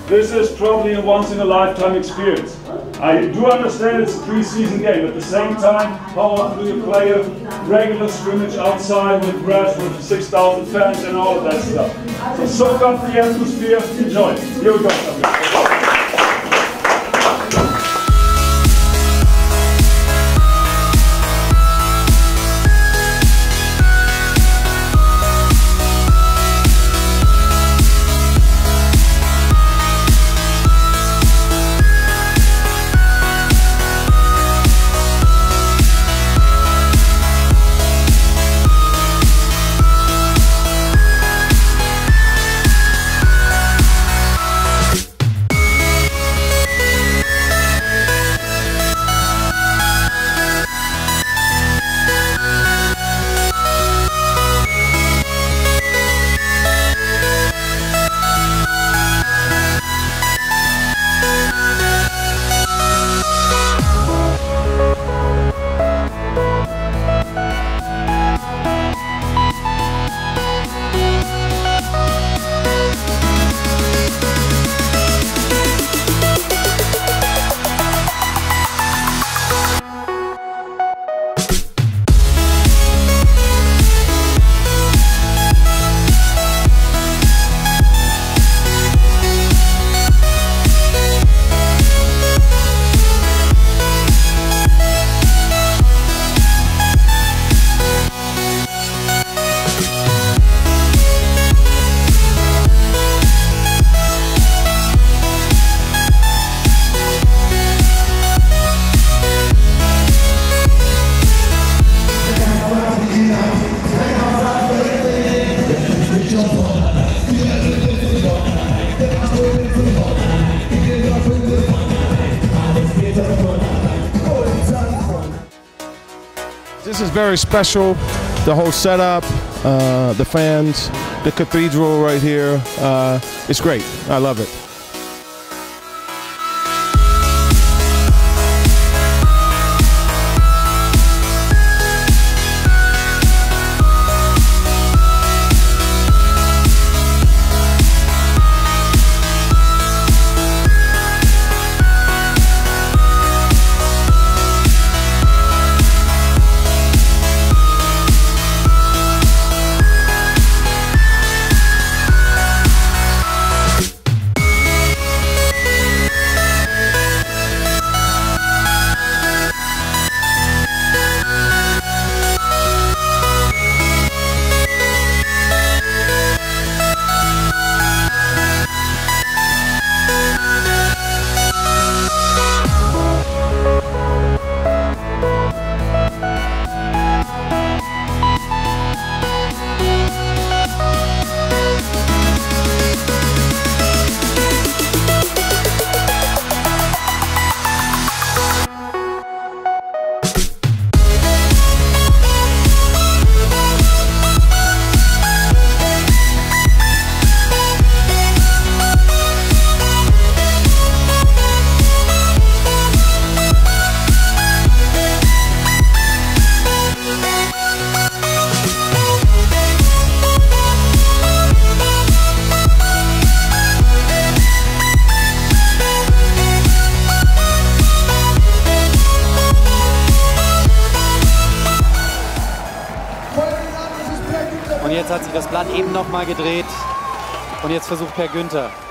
This is probably a once-in-a-lifetime experience. I do understand it's a pre-season game. At the same time, how often do you play a regular scrimmage outside with grass with 6,000 fans and all of that stuff? So soak up the atmosphere, enjoy. Here we go. This is very special, the whole setup, the fans, the cathedral right here. It's great. I love it. Und jetzt hat sich das Blatt eben noch mal gedreht und jetzt versucht Per Günther